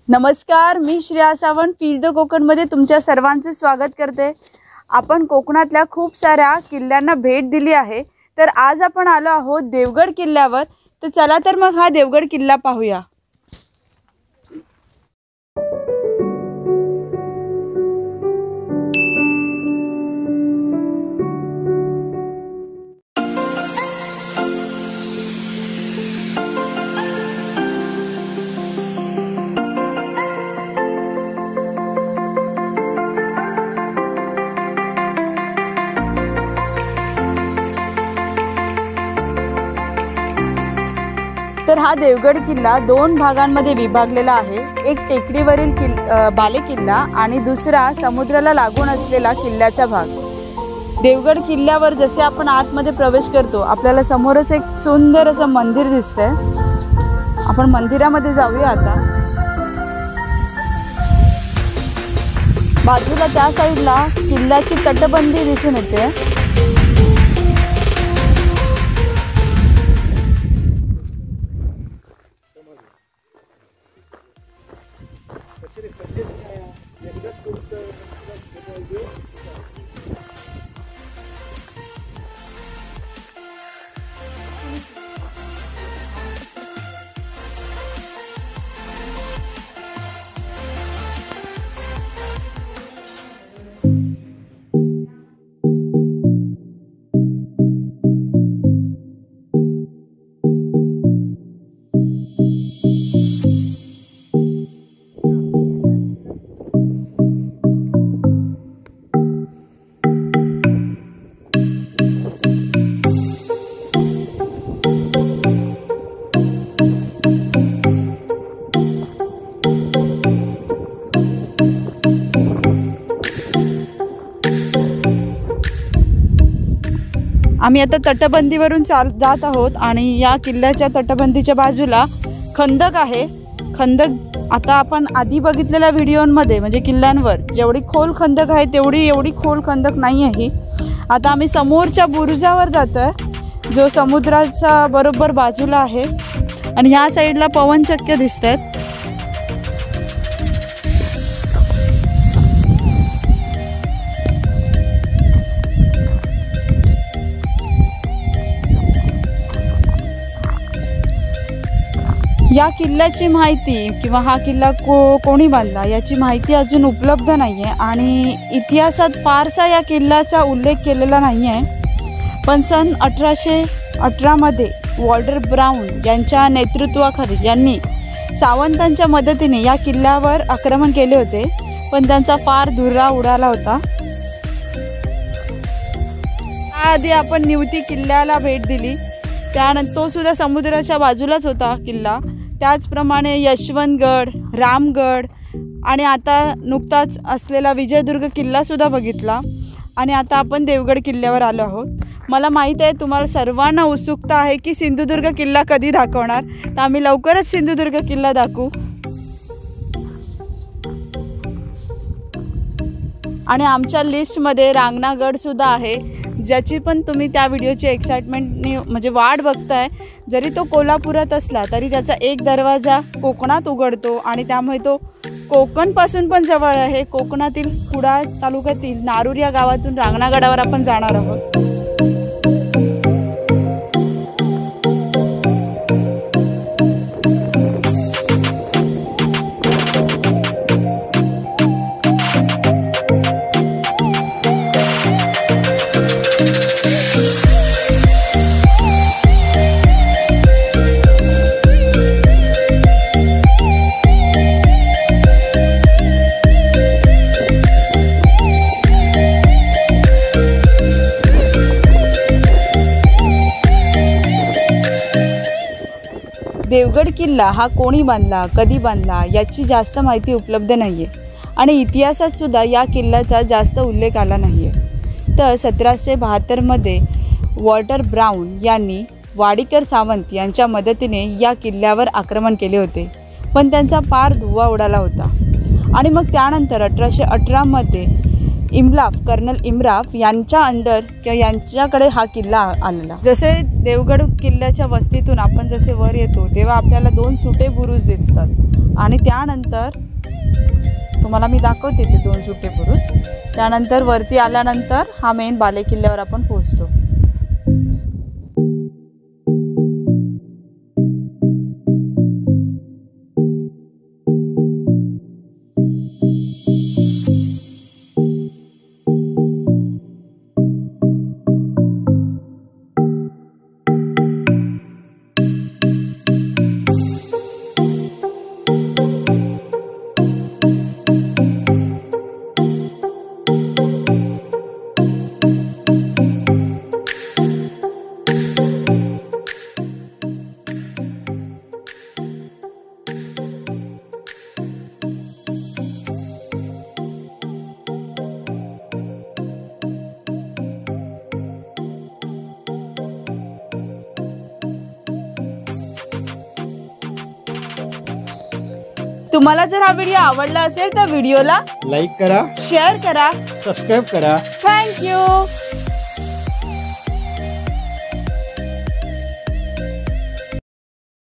नमस्कार, मी Shreya Sawant feel the कोकणमध्ये तुमच्या सर्वांचे स्वागत करते। आपण कोकणातल्या खूप साऱ्या किल्ल्यांना भेट दिली आहे, तर आज आपण आलो आहोत देवगड किल्ल्यावर। तर चला तर मग हा देवगड किल्ला पाहूया। तर हा देवगड किल्ला दोन भागांमध्ये विभागलेला आहे। एक टेकडीवरील बालेकिल्ला आणि दुसरा समुद्राला लागून असलेला किल्ल्याचा भाग। देवगड किल्ल्यावर जसे आपण आतमध्ये प्रवेश करतो, आपल्याला समोरच एक सुंदर असं मंदिर दिसतंय। आपण मंदिरामध्ये जाऊया आता। बाजूला त्या साईडला किल्ल्याची तटबंदी दिसून येते। आम्ही आता तटबंदीवरून जात आहोत आणि या किल्ल्याच्या तटबंदीच्या बाजूला खंदक आहे। खंदक आता आपण आधी बघितलेल्या व्हिडिओमध्ये म्हणजे किल्ल्यांवर जेवढी खोल खंदक आहे एवढी खोल खंदक नाही आहे। आता आम्ही समोरच्या बुरुजावर जातोय, जो समुद्राच्या बरोबर बाजूला आहे आणि ह्या साईडला पवनचक्क्या दिसतात। या किल्ल्याची माहिती किंवा हा किल्ला कोणी बांधला याची माहिती अजून उपलब्ध नाही आहे आणि इतिहासात फारसा या किल्ल्याचा उल्लेख केलेला नाही आहे। पण सन 1818 मध्ये वॉल्टर ब्राउन यांच्या नेतृत्वाखाली यांनी सावंतांच्या मदतीने या किल्ल्यावर आक्रमण केले होते, पण त्यांचा फार धुर्रा उडाला होता। आधी आपण निवती किल्ल्याला भेट दिली, त्यानंतर तो सुद्धा समुद्राच्या बाजूलाच होता किल्ला। त्याचप्रमाणे यशवंतगड, रामगड आणि आता नुकताच असलेला विजयदुर्ग किल्लासुद्धा बघितला आणि आता आपण देवगड किल्ल्यावर आलो आहोत। मला माहीत आहे तुम्हाला सर्वांना उत्सुकता आहे की सिंधुदुर्ग किल्ला कधी दाखवणार, तर आम्ही लवकरच सिंधुदुर्ग किल्ला दाखवू। आणि आमच्या लिस्टमध्ये रांगणागडसुद्धा आहे, ज्याची पण तुम्ही त्या व्हिडिओची एक्साइटमेंटने म्हणजे वाट बघताय। जरी तो कोल्हापुरात असला तरी त्याचा एक दरवाजा कोकणात उघडतो आणि त्यामुळे तो कोकणपासून पण जवळ आहे। कोकणातील कुडाळ तालुक्यातील नारूर या गावातून रांगणागडावर आपण जाणार आहोत। देवगड किल्ला हा कोणी बांधला, कधी बांधला याची जास्त माहिती उपलब्ध नाही आहे आणि इतिहासात सुद्धा या किल्ल्याचा जास्त उल्लेख आला नाही आहे। तर 1772 मध्ये वॉल्टर ब्राउन यांनी वाडीकर सावंत यांच्या मदतीने या किल्ल्यावर आक्रमण केले होते, पण त्यांचा पार धुव्वा उडाला होता। आणि मग त्यानंतर 1818 मध्ये इम्राफ, कर्नल इम्राफ यांच्या अंडर किंवा यांच्याकडे हा किल्ला आलेला। जसे देवगड किल्ल्याच्या वस्तीतून आपण जसे वर येतो तेव्हा आपल्याला 2 सुटे बुरुज दिसतात आणि त्यानंतर तुम्हाला मी दाखवते ते 2 सुटे बुरुज। त्यानंतर वरती आल्यानंतर हा मेन बालेकिल्ल्यावर आपण पोहोचतो। तुम्हाला जर हा व्हिडिओ आवडला असेल तर व्हिडिओला लाईक करा, शेअर करा, सबस्क्राइब करा। थँक्यू।